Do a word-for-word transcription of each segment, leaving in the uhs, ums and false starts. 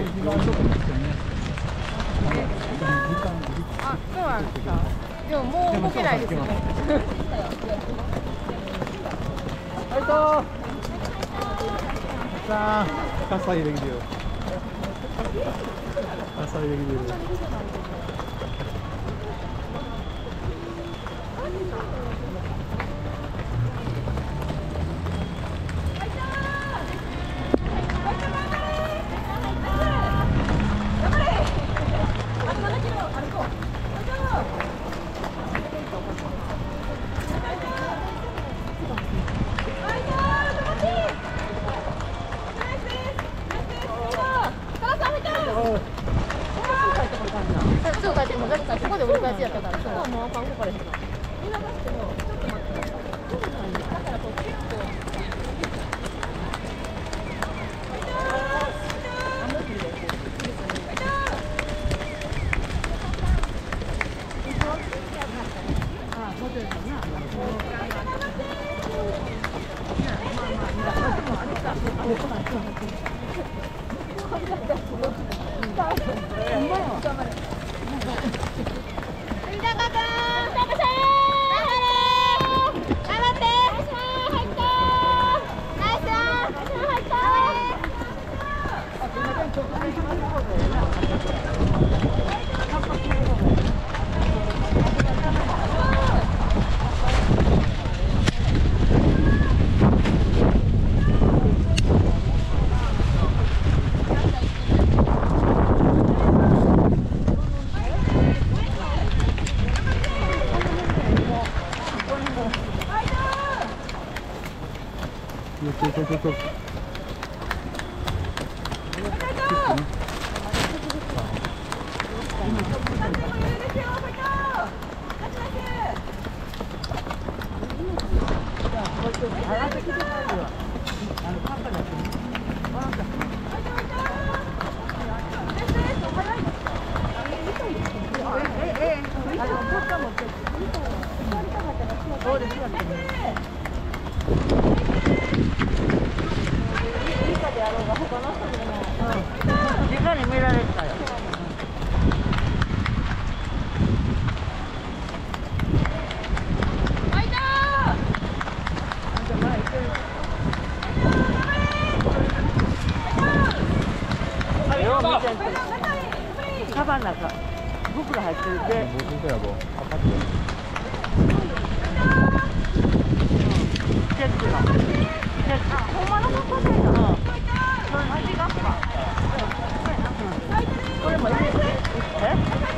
あ、そうなんですか。でももう動けないですよね。 はいと。さあ、火災できるよ。火災できるよ。 そうか、でもだってそこで折り返しやったから、そこはもうあかんこからですか。みんなだってもちょっと待って。だからこう結構。あ、ホテルかな。まあまあ、でもあれか。ほんまや。頑張れ。 そうそうそうそう。そうですよね。直に見られたよ。カバンの中、袋入ってるで。袋やぼ。チェックの。チェック。ほんまのことでの。それ味がか。これも入れて。え？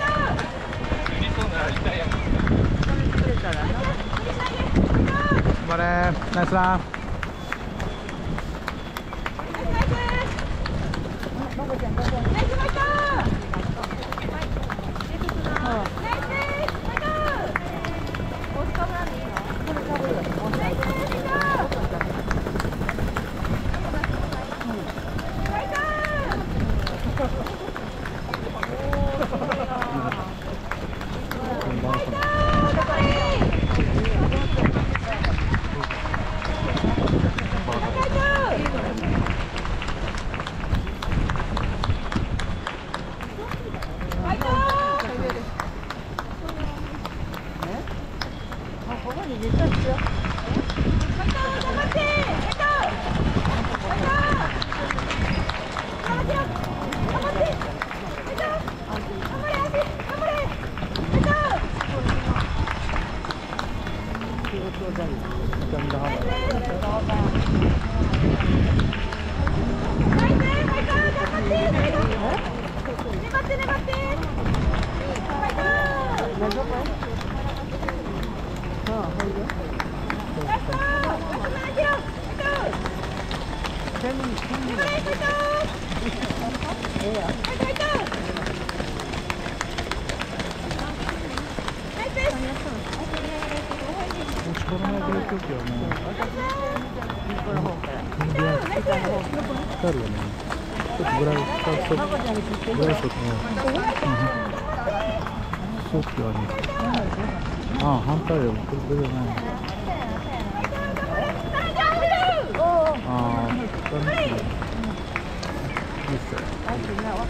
頑張れ、ナイスラン。ああ、反対よ。これじゃない。ああ、これいいっすよ。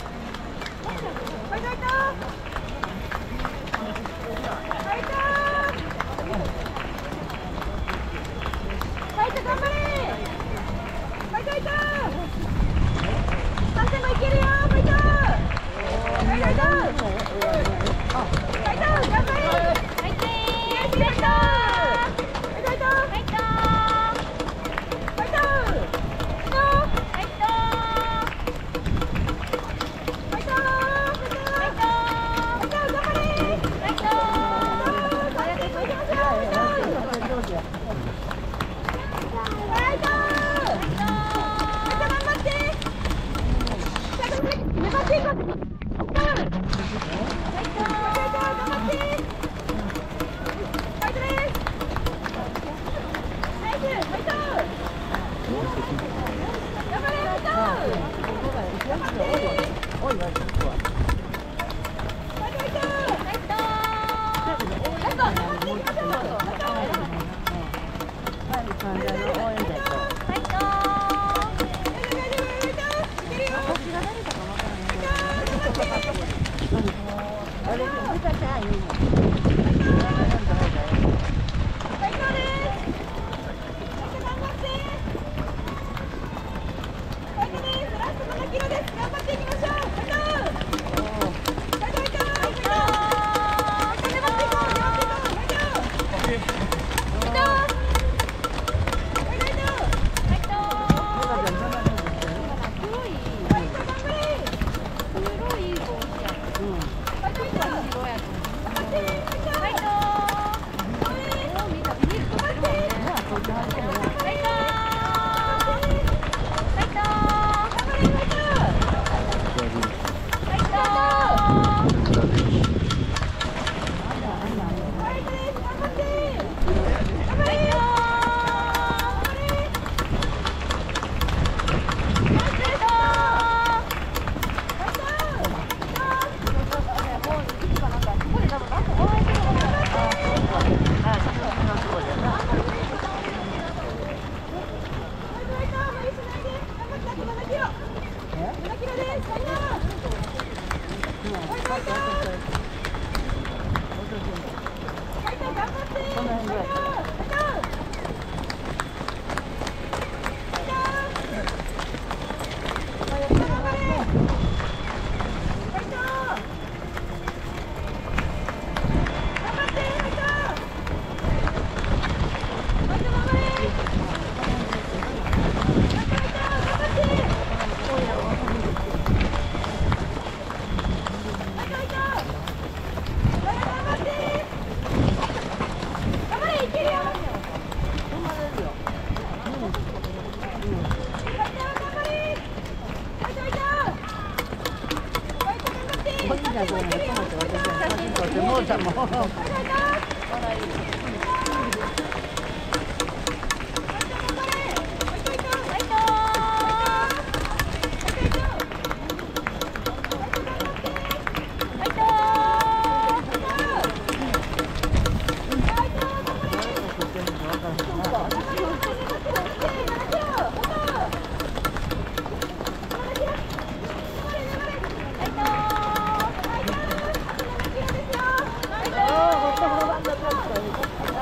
はい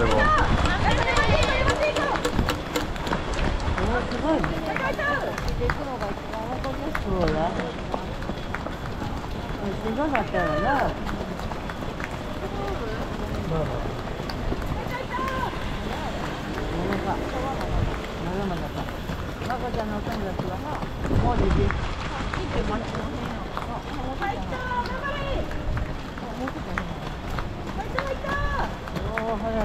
でも。 すごいね。そうだ。すごかったよな。まこちゃんのお友達はな、もうできる。おお、早い。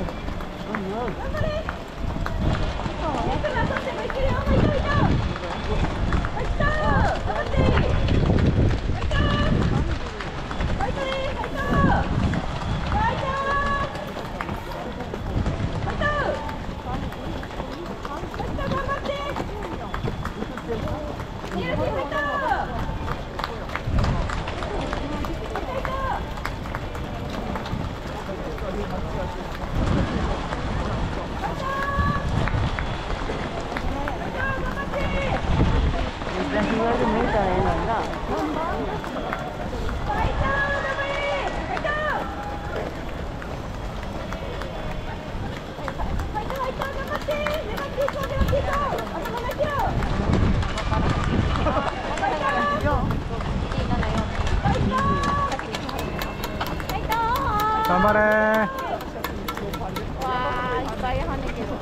頑張れー。 わー、いっぱい跳ねてる。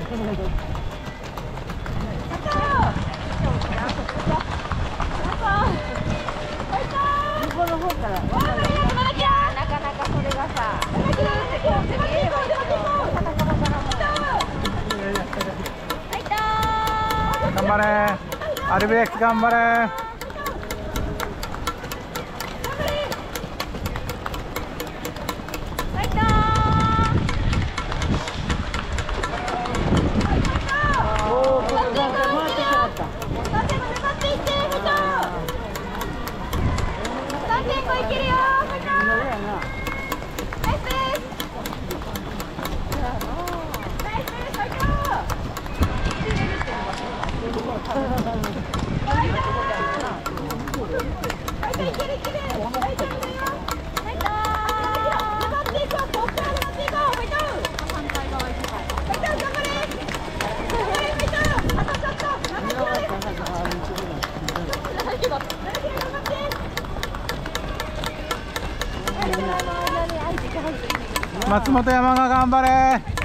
向こうの方から。 いやー、なかなかそれがさ、ずーってこう見えればいいけど、なかなかわからんもん。 頑張れー。アルビレックス頑張れー。松本山が頑張れー。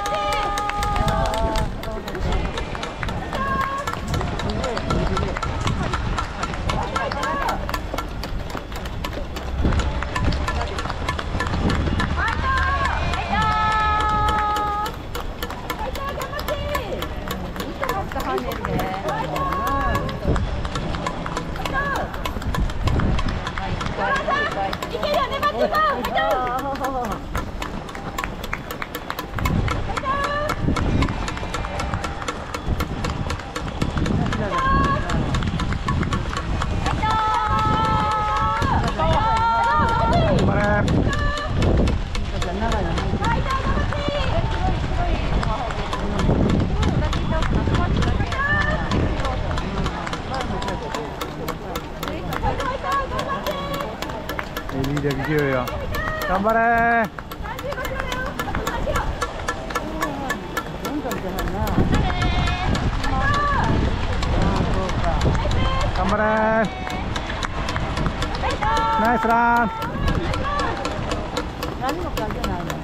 いい勢いよ。頑張れー。頑張れー。ナイスラン。 何も関係ないの。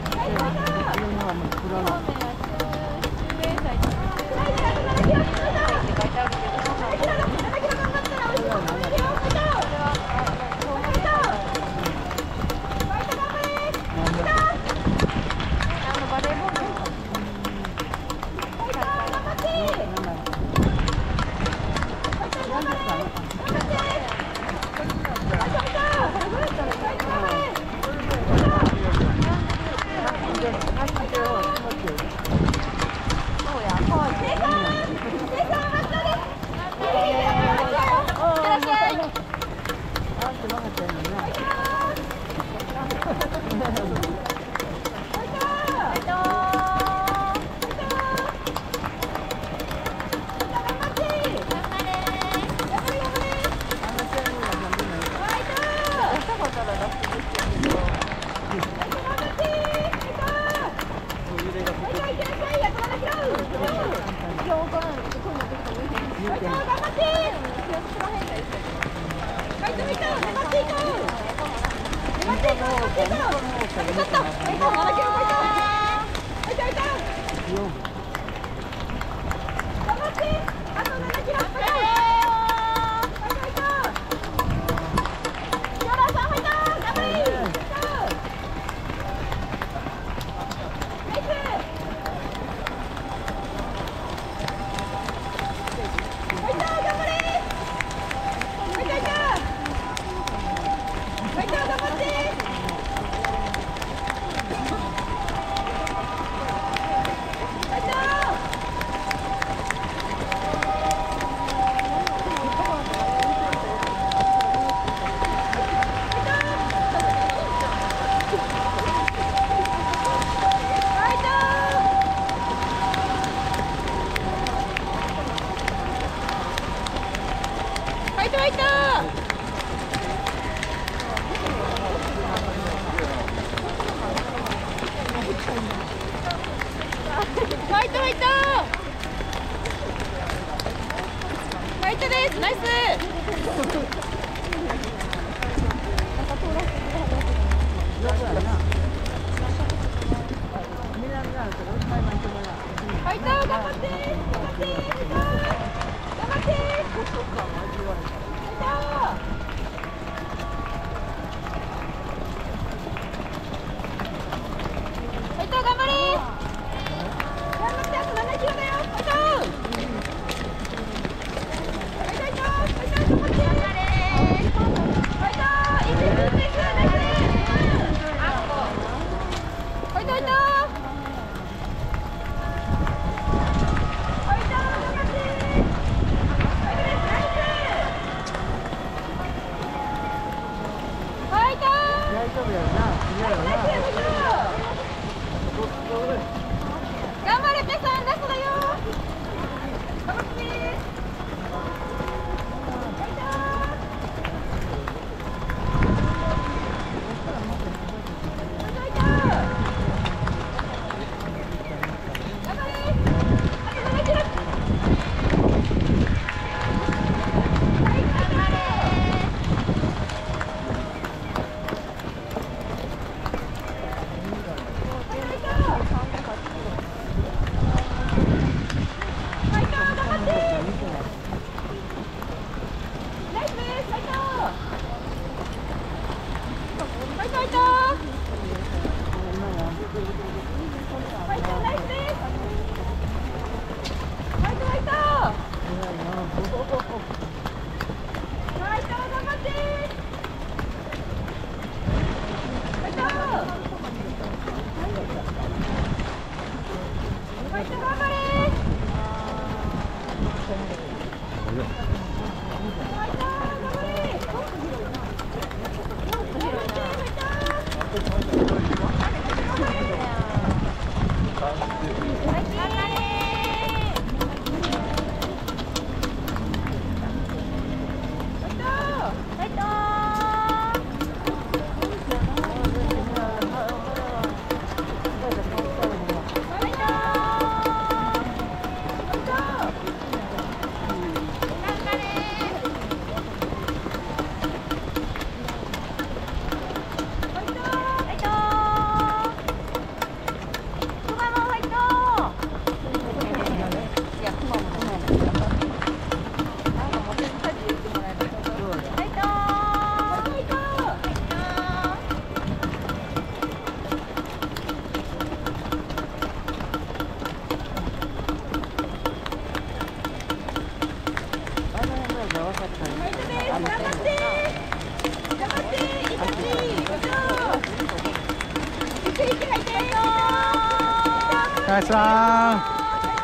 ナイスラン。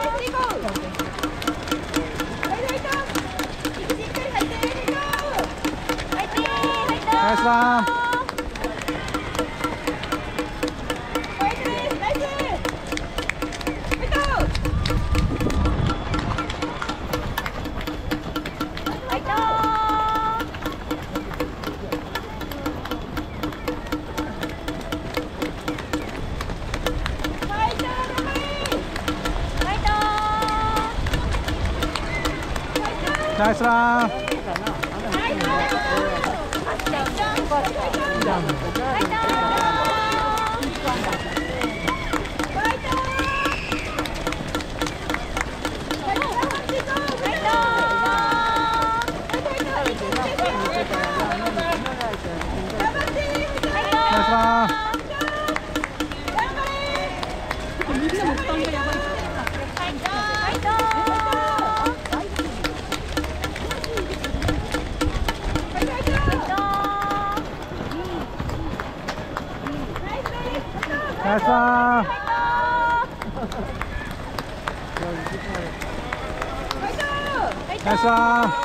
ナイスラン。ナイスラン。 ナイスナイスさん。ナイスさん。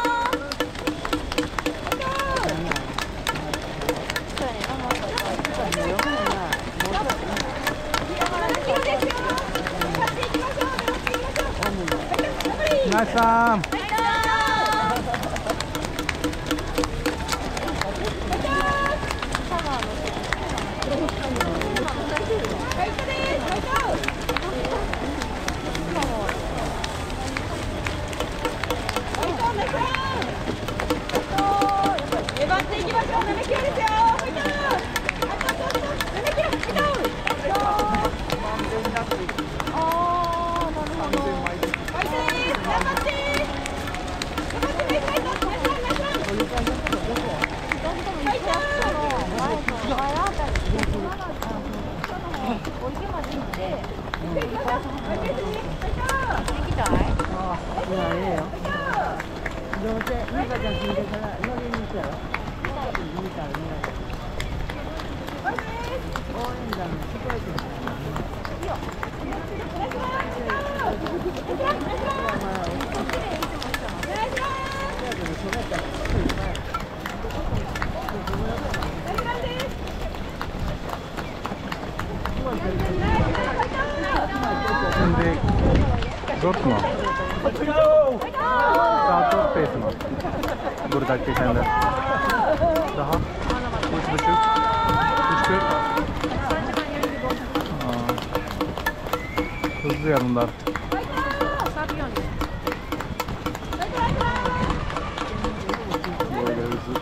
ナイスさん。 粘っていきましょう。ななキロですよ。ファイト。ななキロ。ファイト。ああ、なるほど。ファイトです。頑張って。頑張って。ファイト。ナイスラン、ナイスラン。ファイト。前あたり。お池まで行って。行きましょう。ファイト。行きたい。ああ、いや、いいよ。どうせ、美香ちゃん聞いてから乗りに行ったよ。見たらね。応援団の聞こえてる。いいよ。 Brotma. Saat pees mi? Buradaki sende. Daha. Üç buçuk. Üç kırk. Hızlı ya bunlar. Böyle hızlı.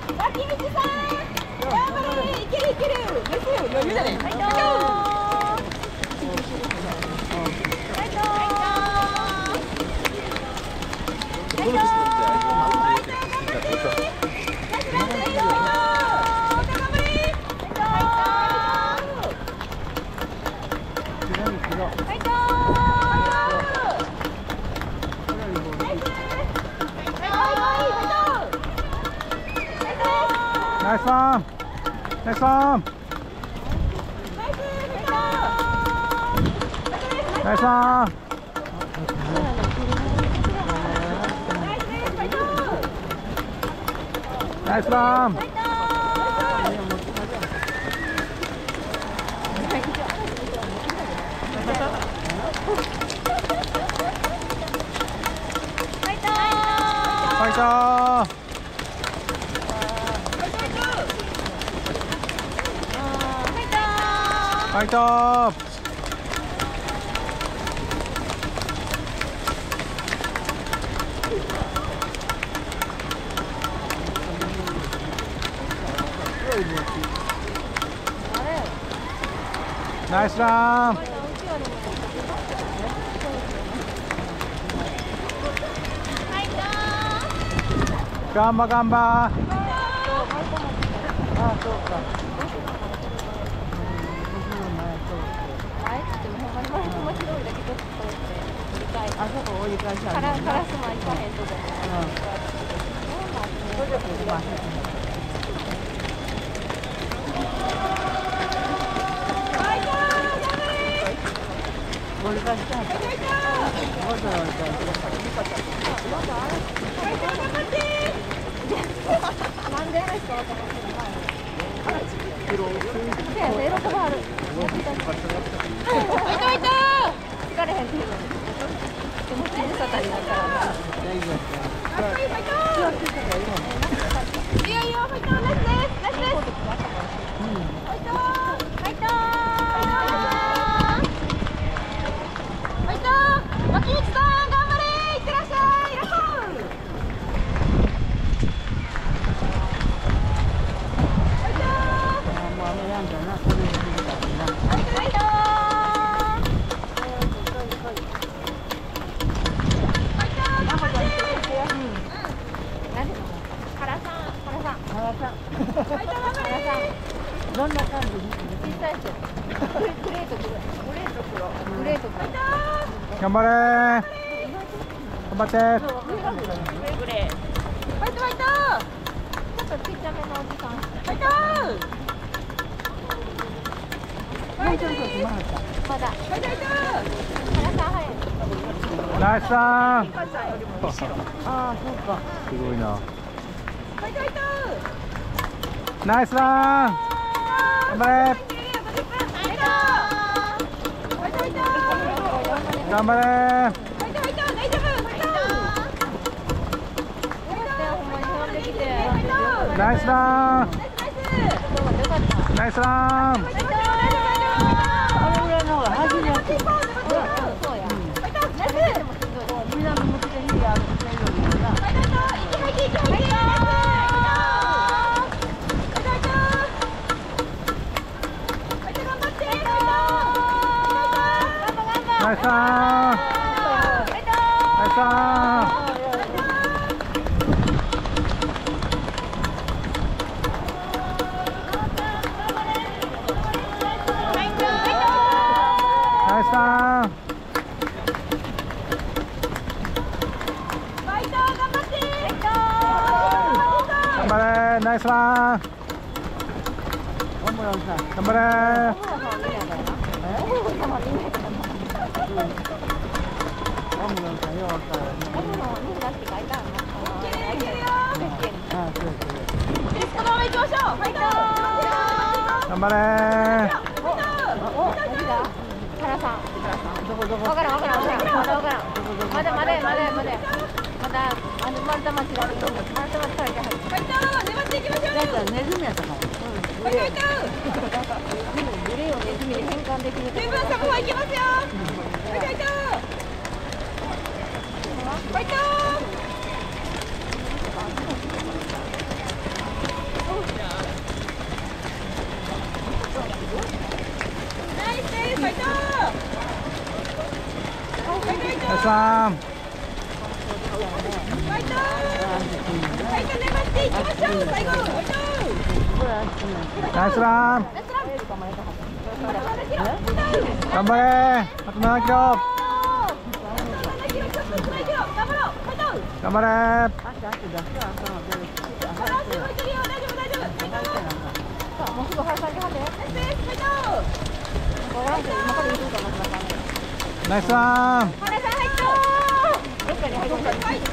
Nice one. Nice one. Nice one. Nice one. Fighter. Fighter. Nice run. Gamba gamba. Gambare. Gambatte. ちょっとちっちゃめのおじさん。ファイトー。ファいちょいちょいまだまだ原さん早いナイスさん。 ああそうかすごいな。ナイスラン。頑張れ。頑張れ。ナイスラン。ナイスラン。 これぐらいの方が走りやすいそうやみんなの向けていいやつけるようになナイスラン。ナイスラン。ナイスラン。頑張れ。ナイスラン。 頑張ろうさ頑張れ。 頑張ろうさようわからんああそうそう頑張れ。 原さんどこどこわからんわからんわからんまだわからんまだまだまだまだまだあの丸太町があると思う丸太町から行かはるだからネズミやったかもグレーをネズミに変換できるところナイスラン。ナイスラン。頑張れ。あとななキロ。頑張れ。 もうすぐ原さんにはって今から行くかなナイスラン。 原さん入ったどっかに入った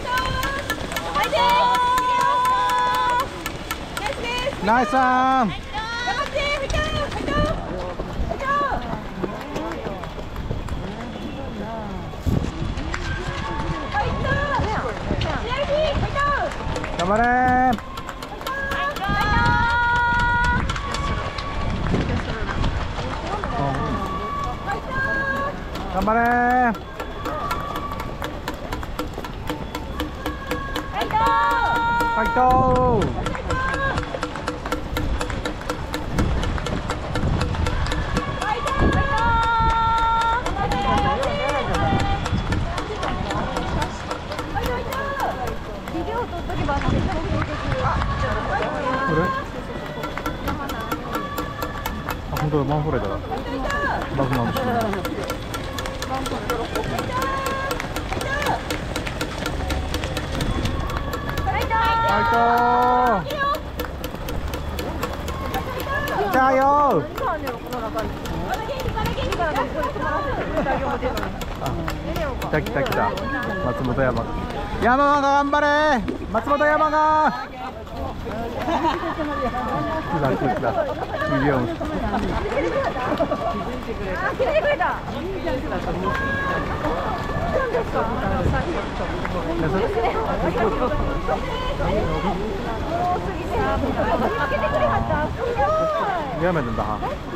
ナイスラン。頑張れ。頑張れ。ファイト。これ？あ、本当だ、マンホールだ。バグマン。ファイト。来たよ。来た来た来た。松本山。山が頑張れ。松本山が。来た来た。ミリオン。やめるんだ。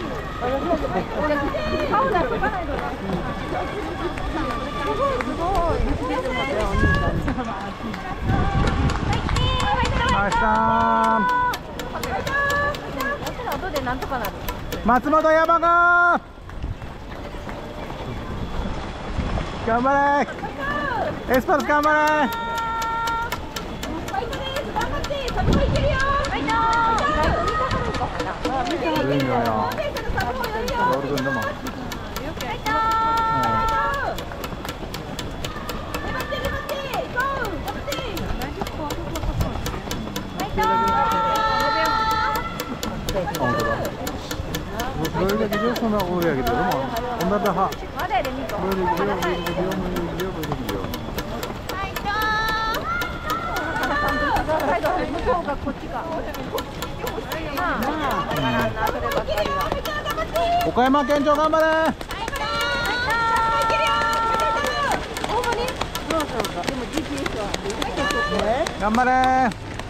ナイスさん。松本山が頑張れ。エスパルス頑張れ。いいんだよ。ロール君でも。本当だ。それで 보여드려 손을 오래하게 되고 온다다 하. 맞아야 됩니까? 보여드려 보여드려 보여드려 보여드려. 무서워가こっちが。 岡山県庁頑張れ。頑張れ。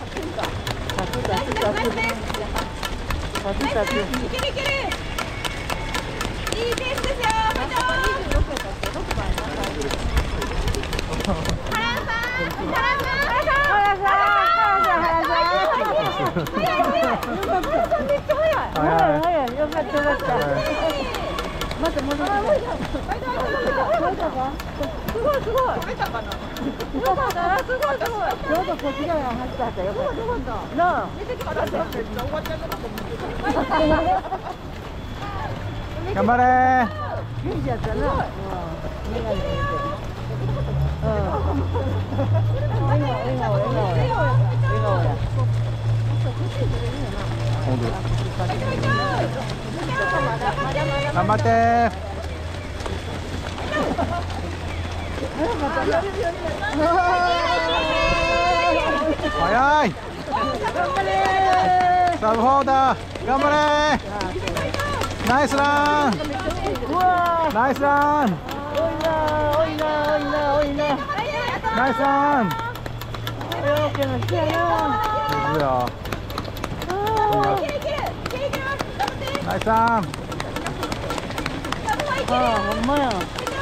いいペースですよ。 頑張れ。頑張って。早い。サブフォーダー頑張れ。ナイスラン。ナイスラン。ナイスラン。ナイスラン。ああ、ほんまや。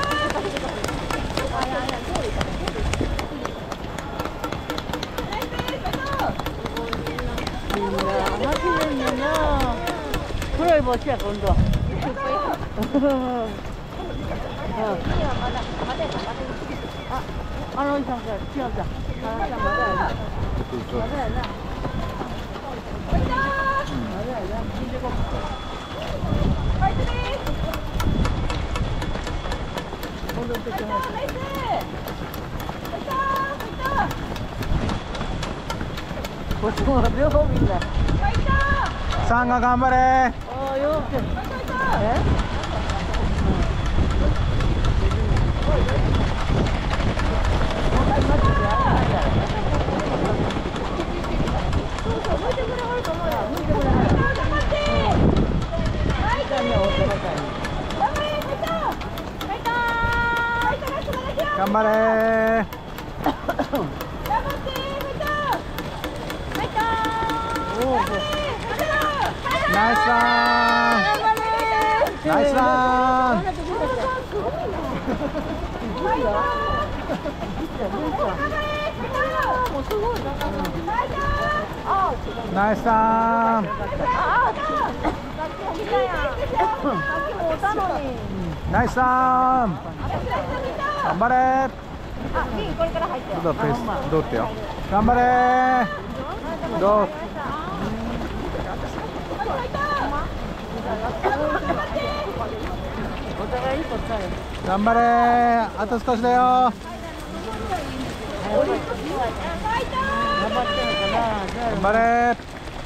黒い帽子や今度は。あ、あのおじさんから違うじゃん。まだやな。まだやな。まだやな。戻ってきます。こっちも両方みんな。さんが頑張れ。ああ、よく。え？頑張れ。ナイスラン。ナイスラン。ナイスラン。ナイスラン。頑張れ。どうペースどうってよ。頑張れ。どう。頑張れ。あと少しだよ。頑張れ。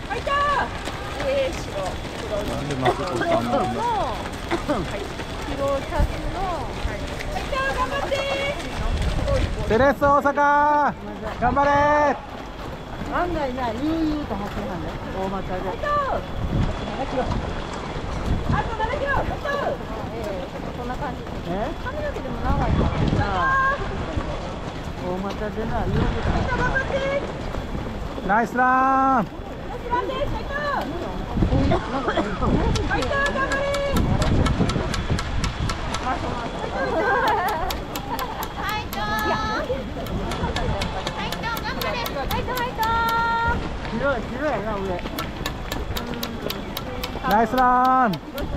なんでマスク取ったんだろう。テレス大阪頑張れ。案外な、悠々と走るんだよ、大股で。あとななキロ。こんな感じ。え？髪の毛でも長いから。大股でな、悠々と走る。ナイスラン。ナイスランです。斉藤頑張れ。白い白いな上。ナイスラン。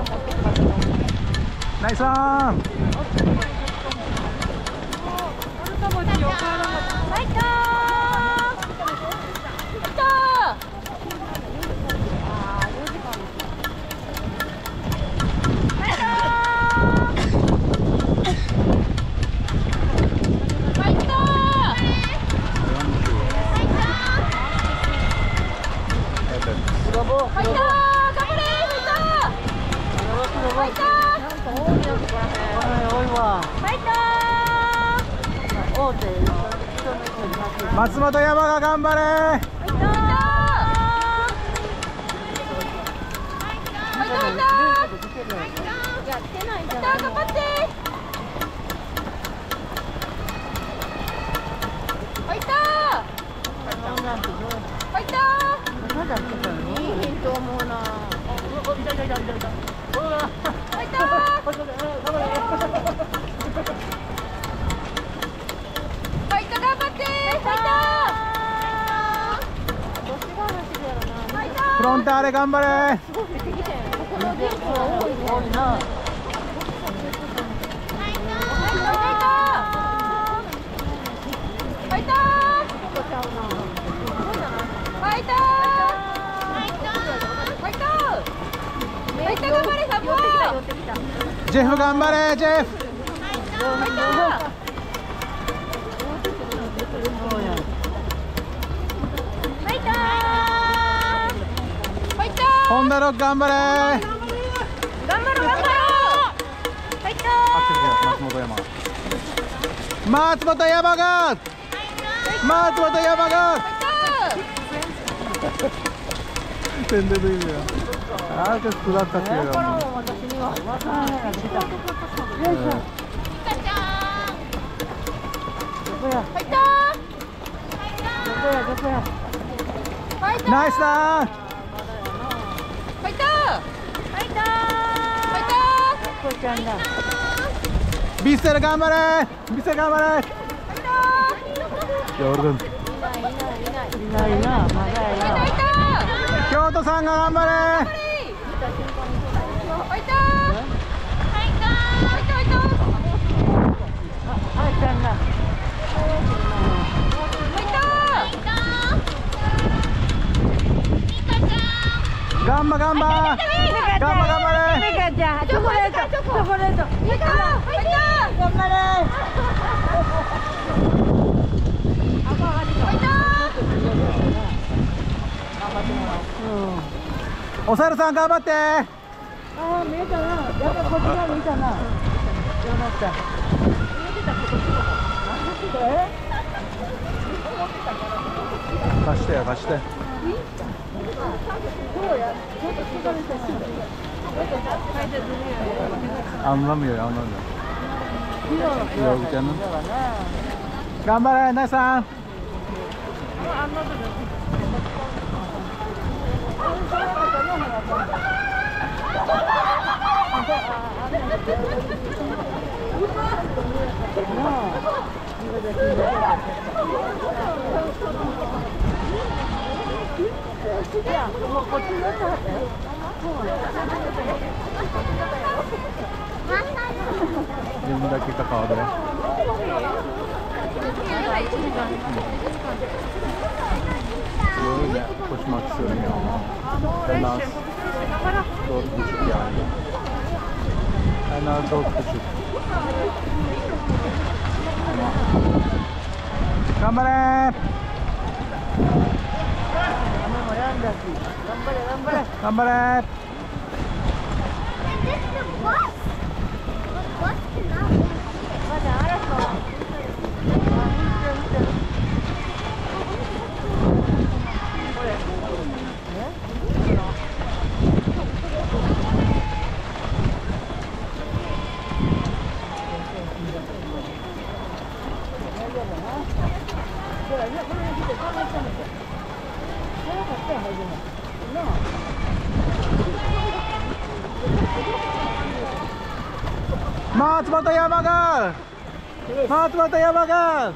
ナイスラン。 松本山が頑張れ。フロンターレ頑張れ。ジェフ頑張れ、ジェフ。ホンダロック頑張れ。頑張ろう頑張ろう。松本山。松本山が。松本山が。全然いいよ。ああ、ちょっとだったっけど。ナイスだ。ビッセル頑張れ。ビッセル頑張れ。いないな、まだいない。京都さんが頑張れ。ガンバガンバガンバ頑張れ。チョコレートチョコレート頑張れ。お猿さん頑張って。ああ、見えたな。やっぱこっち側見たな。どうなった。貸してよ、貸して。Anlamıyor, anlamıyor. Yok canım. Gambar, nasılsın? yirmi dakika kaldı. Böyle koşmak istiyorum ya. En az dört buçuk yani. En az dört buçuk. Gambar! Gambar! Matsumoto Yamaga! Matsumoto Yamaga!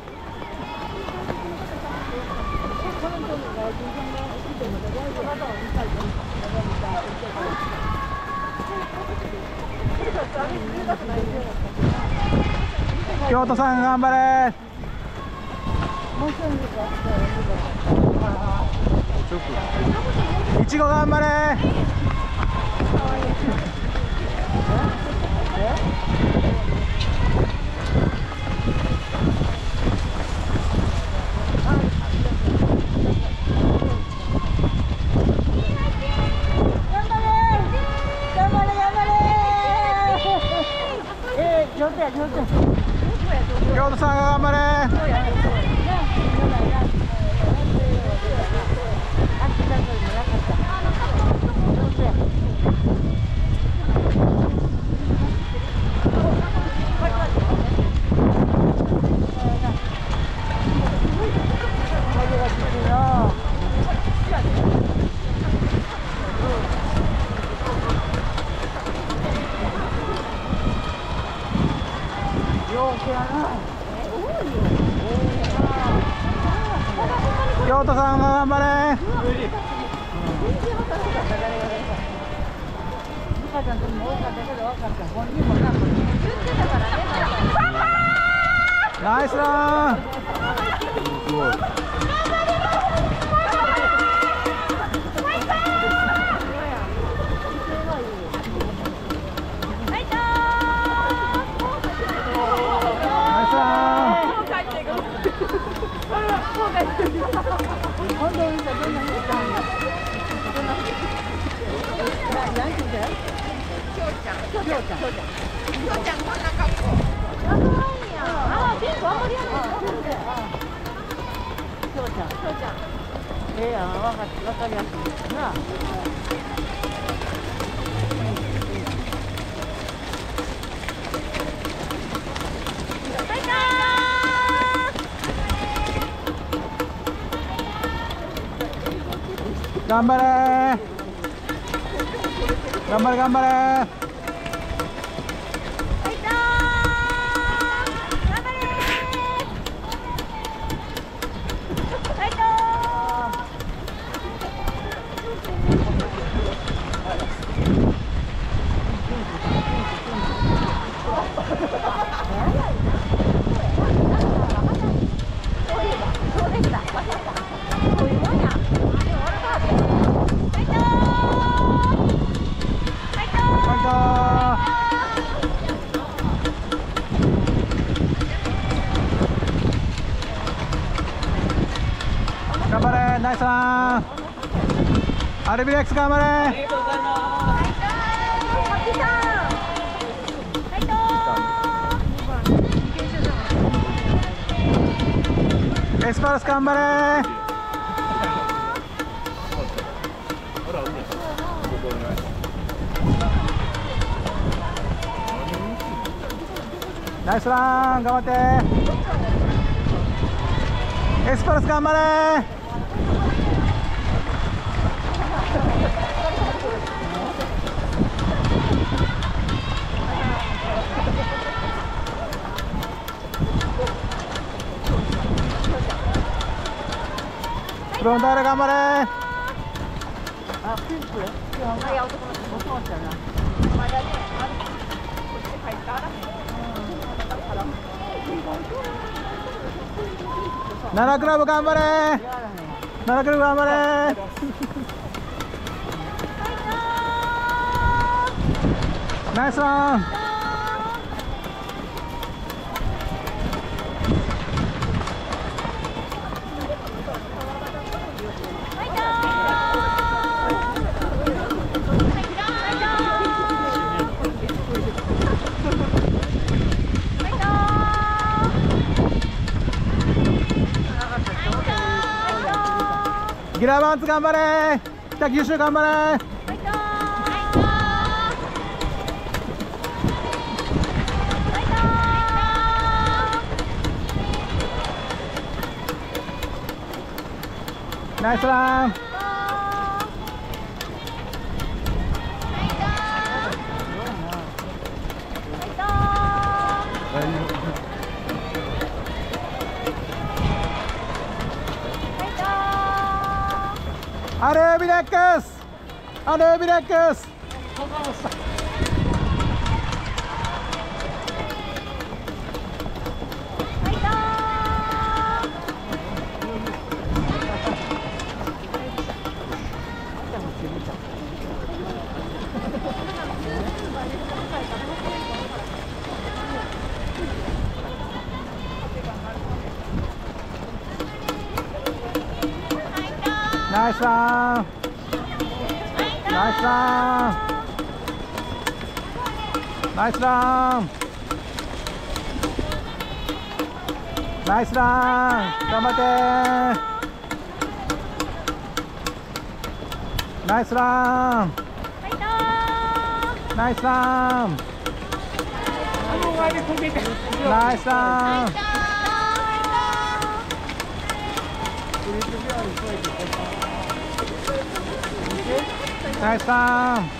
Kyotoさん頑張れ。いちご頑張れ。上手や上手。 京都さん頑張れ。京都さん頑張れ。ナイスラン。ええやん、わかりやすいな。頑張れ。頑張れ頑張れ。頑張れ、ナイスラン。アルビレックス頑張れ。ありがとうございます。エスパルス頑張れ。ナイスラン、頑張って。エスパルス頑張れ。フロンターレ頑張れ。あ、ピンク。いや、お前男の子もそうしたな。まだね、あれ、こっち入ったら。奈良クラブ頑張れ。奈良クラブ頑張れ。ナイスラン。ギラバンツ頑張れ。北九州頑張れ。ナイスラン。アルビレックス、アルビレックス。ナイスラン。ナイスラン。ナイスラン。 ナイスラン頑張ってナイスランナイスランナイスランナイスラン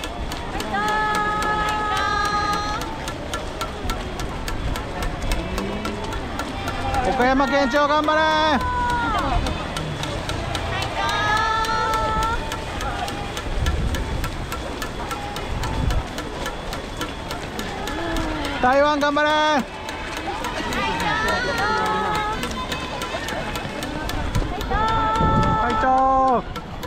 岡山県庁頑張れ台湾頑張れ会長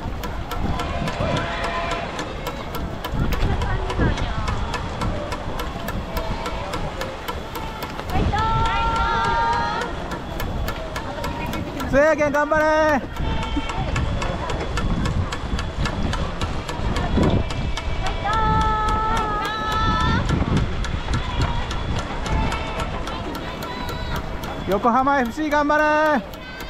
津山県頑張れ横浜 エフシー 頑張れ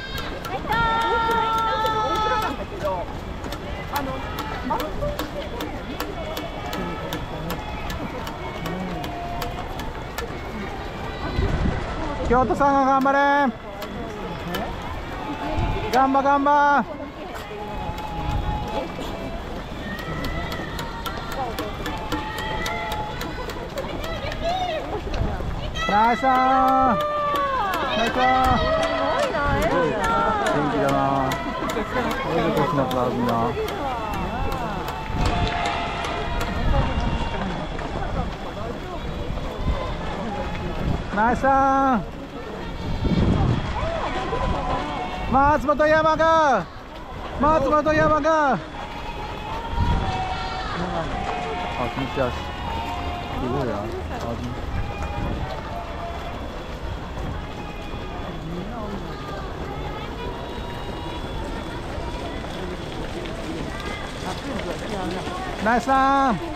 京都さんが頑張れガンバガンバナイスーナイスー元気だなこれでこっちなったみんなナイスー松本山が松本山があ、気持ちよしすごいなナイスラン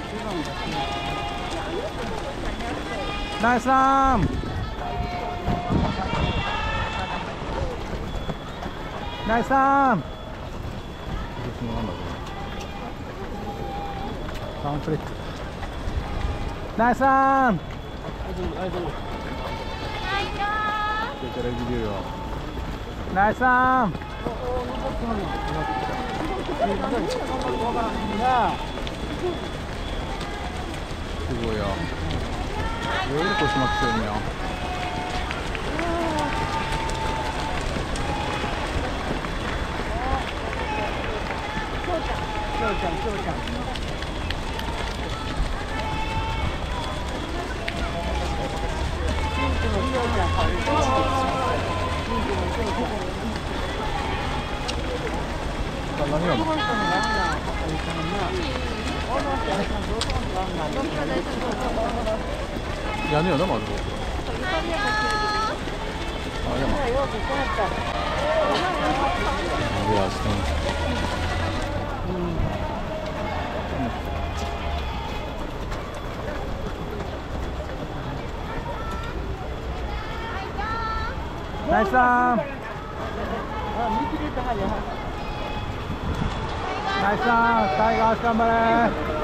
ナイスランナイスランサンフレッチナイスランナイスランすごいよ。どういうことしまってるんや。ちょうちゃん、ちょうちゃん。何やの？屋根やな、まず。あ、やま。いや、してます。ナイスラン。ナイスラン、タイガース頑張れ。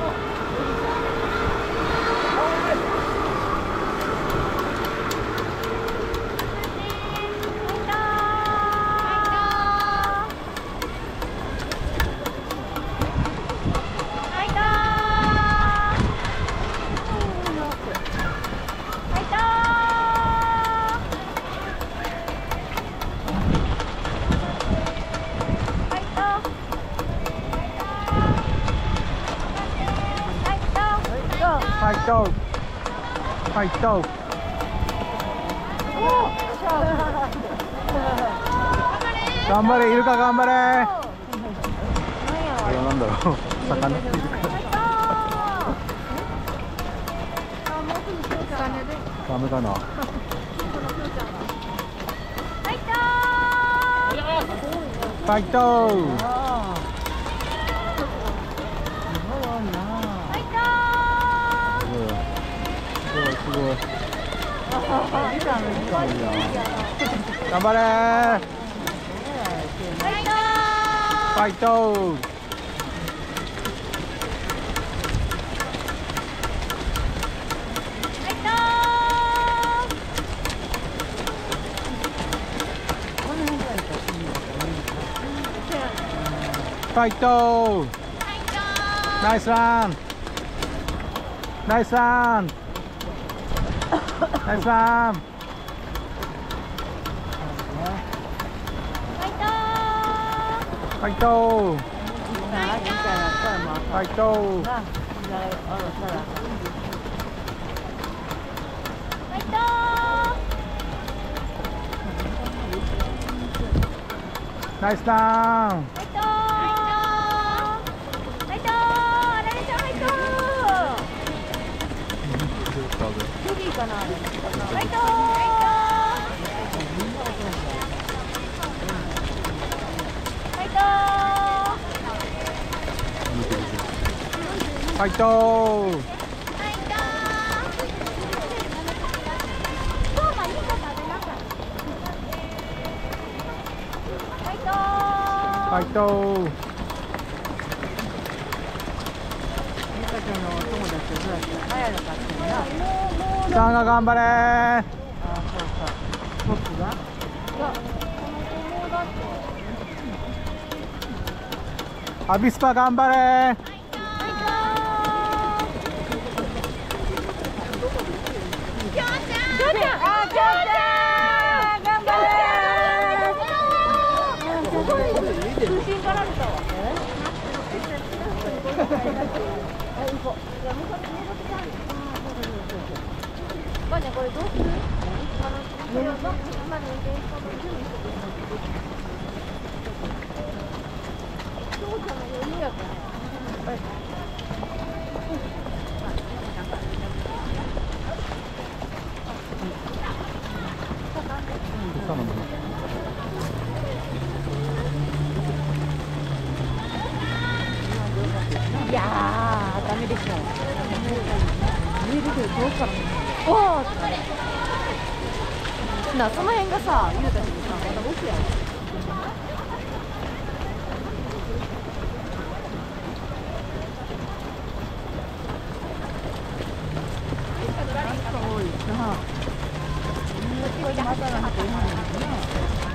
ファイトファイト頑張れイルカ頑張れこれは何だろう魚イルカダメかなファイトすごいすごい頑張れー。ファイト。ファイト。ナイスラン。ナイスラン。ナイスラン。ファイト。ファイト。ナイスラン。ファイト。ファイト。さあが頑張れー。アビスパ頑張れー。 ばあちゃんこれどうする？いやー、ダメでしょ。見えるけど遠くから見える。おお。な、その辺がさ、ゆうたちにさ、また僕やろ。多いな。またなんか今のね。